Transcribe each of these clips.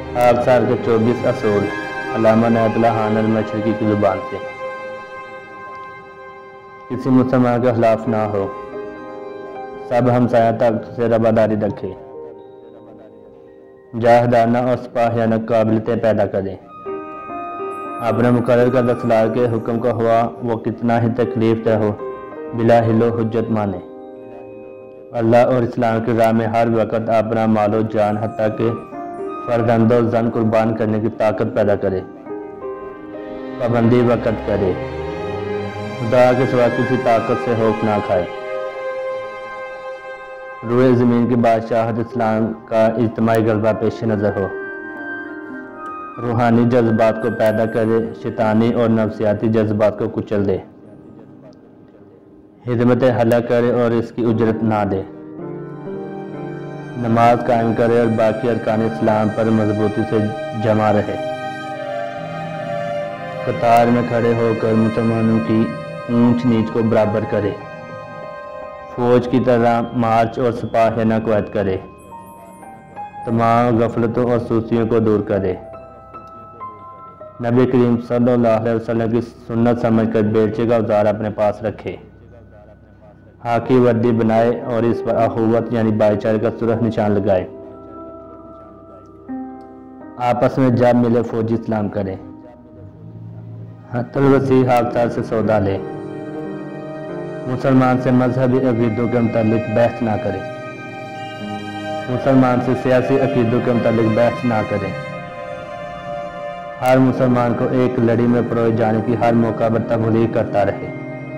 خاکسار کے 24 اصول علامہ عنایت اللہ خان المشرقی کی زبان سے۔ کسی مسلمان کے خلاف نہ ہو، سب ہمسایہ طاقت سے رواداری رکھے، جاہدانہ اور سپاہیانہ قابلیتیں پیدا کرے، اپنے مقرر کردہ سالار کے حکم کو ہوا وہ کتنا ہی تکلیف دہ ہو بلا حل و حجت مانے، اللہ اور اسلام کی راہ میں ہر وقت اپنا مال و جان حتیٰ کہ فرزند و زن قربان کرنے کی طاقت پیدا کرے، پابندی وقت کرے، خدا کے سوا کسی طاقت سے خوف نہ کھائے، روئے زمین کی بادشاہت اسلام کا اجتماعی غلبہ پیش نظر ہو، روحانی جذبات کو پیدا کرے، شیطانی اور نفسیاتی جذبات کو کچل دے، خدمت حلق کرے اور اس کی اجرت نہ دے، نماز قائم کرے اور باقی ارکان اسلام پر مضبوطی سے جمع رہے، قطار میں کھڑے ہو کر مسلمانوں کی اونچ نیچ کو برابر کرے، فوج کی طرح مارچ اور سپاہیانہ قوت کرے، تمام غفلتوں اور سستیوں کو دور کرے، نبی کریم صلی اللہ علیہ وسلم کی سنت سمجھ کر بیلچے کا اوزار اپنے پاس رکھے، خاکی وردی بنائے اور اس پر اخوت یعنی بھائی چارے کا سرخ نشان لگائے، آپس میں جب ملے فوجی اسلام کرے، حت الوسیع خاکسار سے سودا لے، مسلمان سے مذہبی عقیدوں کے متعلق بحث نہ کرے، مسلمان سے سیاسی عقیدوں کے متعلق بحث نہ کرے، ہر مسلمان کو ایک لڑی میں پروئے جانے کی ہر موقع پر تبلیغ کرتا رہے،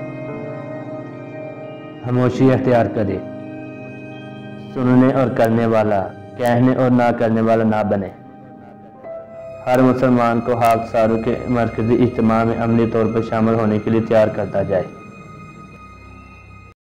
خاموشی اختیار کرے، سننے اور کرنے والا، کہنے اور نہ کرنے والا نہ بنے، ہر مسلمان کو خاکساروں کے مرکزی اجتماع میں عملی طور پر شامل ہونے کے لیے تیار کرتا جائے۔